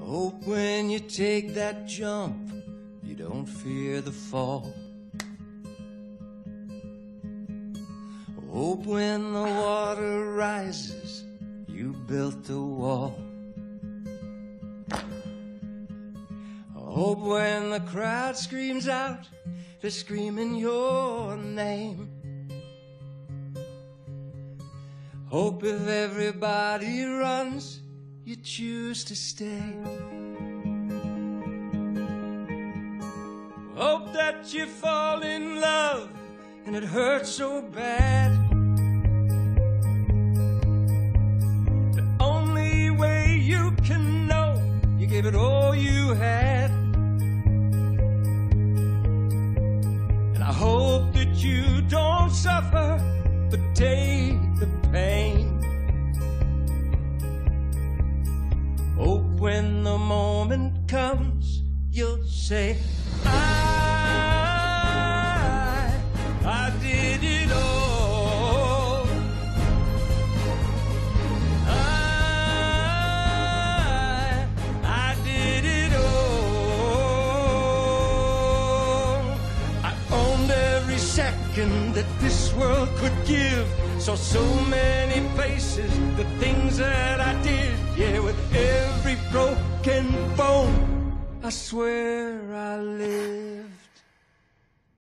Hope when you take that jump, you don't fear the fall. Hope when the water rises, you built a wall. Hope when the crowd screams out, they're screaming your name. Hope if everybody runs, you choose to stay. Hope that you fall in love and it hurts so bad. The only way you can know, you gave it all you had. And I hope that you don't suffer, but take the pain. Hope when the moment comes, you'll say, I did it all. I did it all. I owned every second that this world could give. Saw so many faces, the things that I did. Yeah, with every broken bone, I swear I live.